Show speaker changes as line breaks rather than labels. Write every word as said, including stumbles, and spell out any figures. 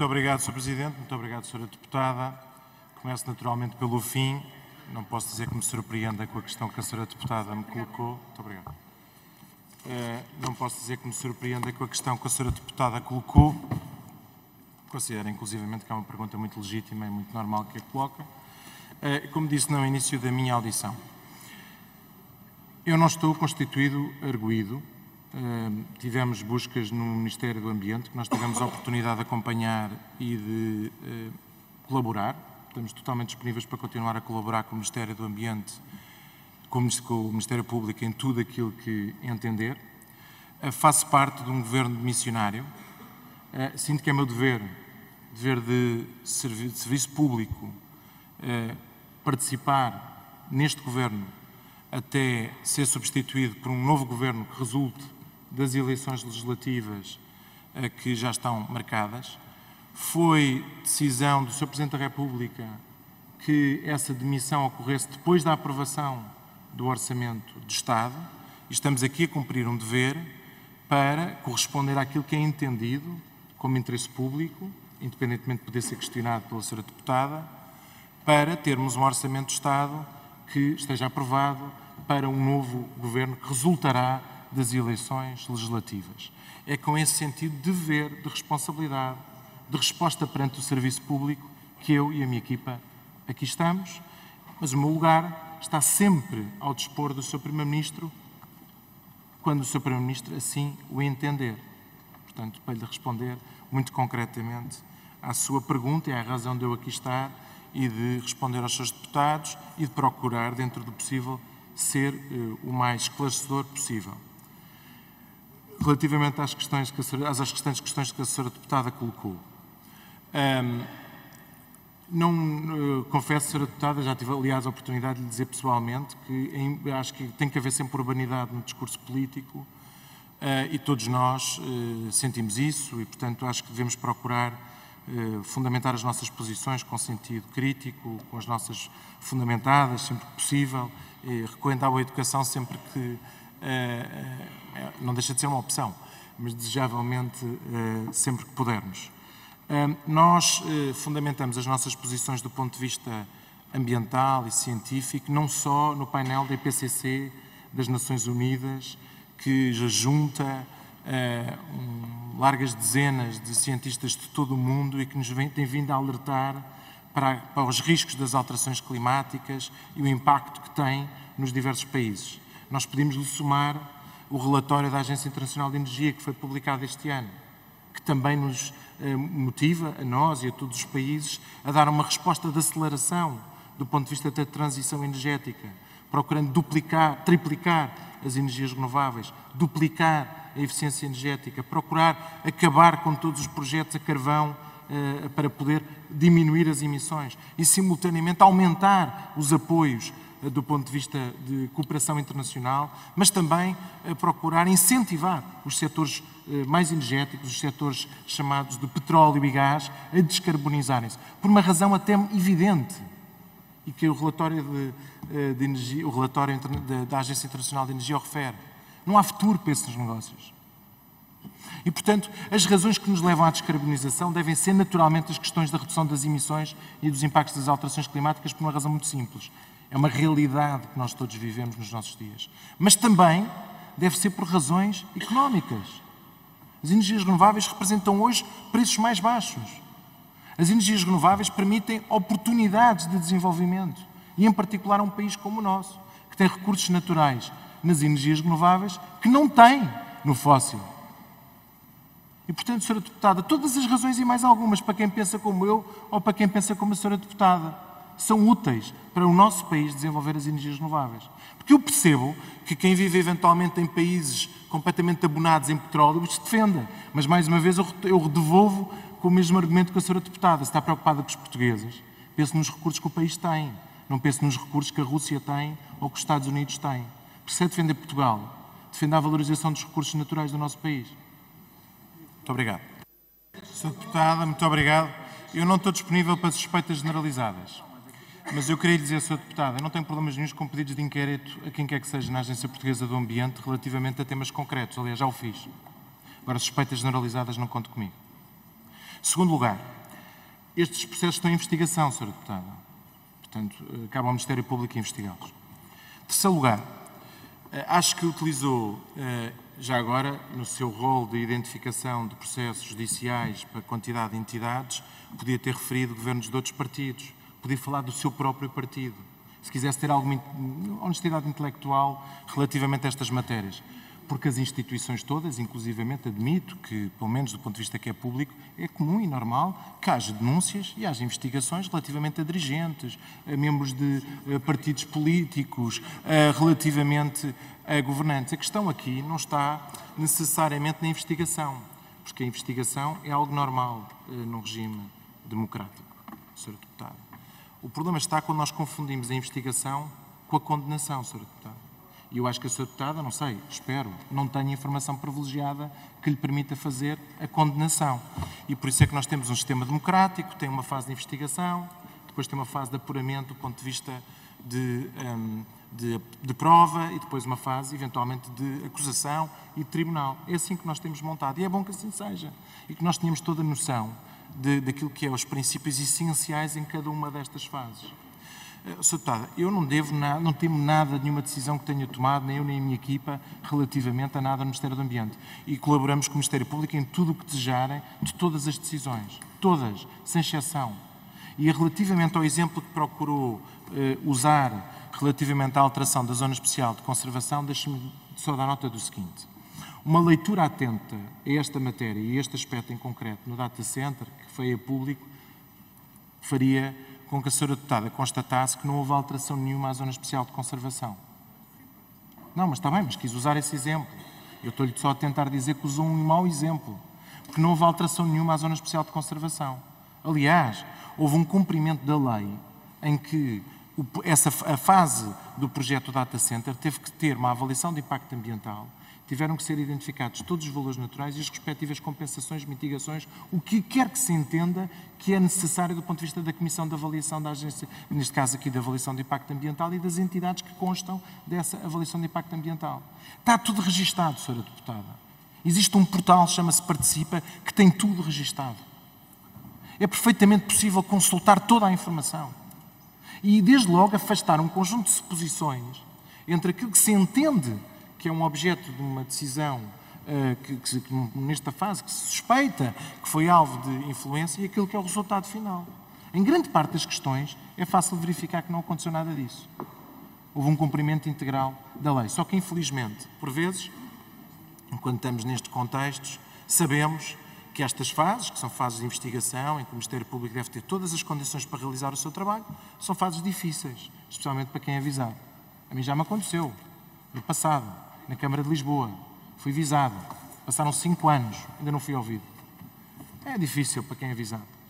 Muito obrigado, senhor Presidente. Muito obrigado, senhora Deputada. Começo naturalmente pelo fim. Não posso dizer que me surpreenda com a questão que a senhora Deputada me colocou. Muito obrigado. Uh, não posso dizer que me surpreenda com a questão que a senhora Deputada colocou. Considero, inclusivamente, que é uma pergunta muito legítima e muito normal que a coloca. Uh, como disse no início da minha audição, eu não estou constituído arguido. Uh, tivemos buscas no Ministério do Ambiente, que nós tivemos a oportunidade de acompanhar e de uh, colaborar. Estamos totalmente disponíveis para continuar a colaborar com o Ministério do Ambiente, com o Ministério Público, em tudo aquilo que entender. Uh, faço parte de um governo missionário. Uh, sinto que é meu dever, dever de, servi de serviço público, uh, participar neste governo até ser substituído por um novo governo que resulte das eleições legislativas uh, que já estão marcadas. Foi decisão do senhor Presidente da República que essa demissão ocorresse depois da aprovação do Orçamento de Estado e estamos aqui a cumprir um dever para corresponder àquilo que é entendido como interesse público, independentemente de poder ser questionado pela senhora Deputada, para termos um Orçamento de Estado que esteja aprovado para um novo governo que resultará das eleições legislativas. É com esse sentido de dever, de responsabilidade, de resposta perante o serviço público que eu e a minha equipa aqui estamos, mas o meu lugar está sempre ao dispor do senhor Primeiro-Ministro quando o senhor Primeiro-Ministro assim o entender. Portanto, para lhe responder muito concretamente à sua pergunta e à razão de eu aqui estar e de responder aos seus deputados e de procurar, dentro do possível, ser uh, o mais esclarecedor possível. Relativamente às, questões que a senhora, às restantes questões que a senhora Deputada colocou, um, não, uh, confesso, senhora Deputada, já tive, aliás, a oportunidade de lhe dizer pessoalmente que em, acho que tem que haver sempre urbanidade no discurso político uh, e todos nós uh, sentimos isso e, portanto, acho que devemos procurar uh, fundamentar as nossas posições com sentido crítico, com as nossas fundamentadas, sempre que possível, e recorrendo à boa educação sempre que uh, uh, não deixa de ser uma opção, mas desejavelmente uh, sempre que pudermos. Uh, nós uh, fundamentamos as nossas posições do ponto de vista ambiental e científico, não só no painel da I P C C das Nações Unidas, que já junta uh, um, largas dezenas de cientistas de todo o mundo e que nos vem, tem vindo a alertar para, para os riscos das alterações climáticas e o impacto que tem nos diversos países. Nós pedimos-lhe somar o relatório da Agência Internacional de Energia, que foi publicado este ano, que também nos eh, motiva, a nós e a todos os países, a dar uma resposta de aceleração do ponto de vista da transição energética, procurando duplicar, triplicar as energias renováveis, duplicar a eficiência energética, procurar acabar com todos os projetos a carvão eh, para poder diminuir as emissões e, simultaneamente, aumentar os apoios do ponto de vista de cooperação internacional, mas também a procurar incentivar os setores mais energéticos, os setores chamados de petróleo e gás, a descarbonizarem-se. Por uma razão até evidente, e que o relatório, de, de energia, o relatório da Agência Internacional de Energia o refere. Não há futuro para esses negócios. E, portanto, as razões que nos levam à descarbonização devem ser naturalmente as questões da redução das emissões e dos impactos das alterações climáticas por uma razão muito simples. É uma realidade que nós todos vivemos nos nossos dias. Mas também deve ser por razões económicas. As energias renováveis representam hoje preços mais baixos. As energias renováveis permitem oportunidades de desenvolvimento. E, em particular, a um país como o nosso, que tem recursos naturais nas energias renováveis que não tem no fóssil. E, portanto, senhora Deputada, todas as razões e mais algumas para quem pensa como eu ou para quem pensa como a senhora Deputada são úteis para o nosso país desenvolver as energias renováveis. Porque eu percebo que quem vive eventualmente em países completamente abonados em petróleo se defenda. Mas, mais uma vez, eu devolvo com o mesmo argumento que a senhora Deputada. Se está preocupada com os portugueses, pense nos recursos que o país tem. Não pense nos recursos que a Rússia tem ou que os Estados Unidos têm. Porque se é defender Portugal, defender a valorização dos recursos naturais do nosso país. Muito obrigado. senhora Deputada, muito obrigado. Eu não estou disponível para suspeitas generalizadas. Mas eu queria lhe dizer, senhora Deputada, eu não tenho problemas nenhums com pedidos de inquérito a quem quer que seja na Agência Portuguesa do Ambiente relativamente a temas concretos. Aliás, já o fiz. Agora, suspeitas generalizadas não conto comigo. Segundo lugar, estes processos estão em investigação, senhora Deputada. Portanto, cabe ao Ministério Público investigá-los. Terceiro lugar, acho que utilizou, já agora, no seu rol de identificação de processos judiciais para quantidade de entidades, podia ter referido governos de outros partidos, podia falar do seu próprio partido, se quisesse ter alguma honestidade intelectual relativamente a estas matérias. Porque as instituições todas, inclusivamente, admito que, pelo menos do ponto de vista que é público, é comum e normal que haja denúncias e haja investigações relativamente a dirigentes, a membros de a partidos políticos, a, relativamente a governantes. A questão aqui não está necessariamente na investigação, porque a investigação é algo normal uh, num regime democrático, senhor Deputado. O problema está quando nós confundimos a investigação com a condenação, senhor Deputado. E eu acho que a senhora Deputada, não sei, espero, não tenha informação privilegiada que lhe permita fazer a condenação. E por isso é que nós temos um sistema democrático, tem uma fase de investigação, depois tem uma fase de apuramento do ponto de vista de, um, de, de prova e depois uma fase, eventualmente, de acusação e de tribunal. É assim que nós temos montado. E é bom que assim seja. E que nós tenhamos toda a noção de, daquilo que é os princípios essenciais em cada uma destas fases. senhora Deputada, eu não devo nada, não temo nada de nenhuma decisão que tenha tomado, nem eu nem a minha equipa, relativamente a nada no Ministério do Ambiente. E colaboramos com o Ministério Público em tudo o que desejarem de todas as decisões. Todas, sem exceção. E relativamente ao exemplo que procurou eh, usar relativamente à alteração da Zona Especial de Conservação, deixe-me só dar nota do seguinte. Uma leitura atenta a esta matéria e a este aspecto em concreto no Data Center, que foi a público, faria com que a senhora Deputada constatasse que não houve alteração nenhuma à Zona Especial de Conservação. Não, mas está bem, mas quis usar esse exemplo. Eu estou-lhe só a tentar dizer que usou um mau exemplo, porque não houve alteração nenhuma à Zona Especial de Conservação. Aliás, houve um cumprimento da lei em que o, essa, a fase do projeto Data Center teve que ter uma avaliação de impacto ambiental, tiveram que ser identificados todos os valores naturais e as respectivas compensações, mitigações, o que quer que se entenda que é necessário do ponto de vista da Comissão de Avaliação da Agência, neste caso aqui da Avaliação de Impacto Ambiental e das entidades que constam dessa Avaliação de Impacto Ambiental. Está tudo registado, senhora Deputada. Existe um portal, chama-se Participa, que tem tudo registado. É perfeitamente possível consultar toda a informação. E, desde logo, afastar um conjunto de suposições entre aquilo que se entende que é um objeto de uma decisão uh, que, que, que, nesta fase, que se suspeita que foi alvo de influência e aquilo que é o resultado final. Em grande parte das questões, é fácil verificar que não aconteceu nada disso. Houve um cumprimento integral da lei. Só que, infelizmente, por vezes, enquanto estamos nestes contextos, sabemos que estas fases, que são fases de investigação, em que o Ministério Público deve ter todas as condições para realizar o seu trabalho, são fases difíceis, especialmente para quem é avisado. A mim já me aconteceu, no passado, na Câmara de Lisboa. Fui visado. Passaram cinco anos, ainda não fui ouvido. É difícil para quem é avisado.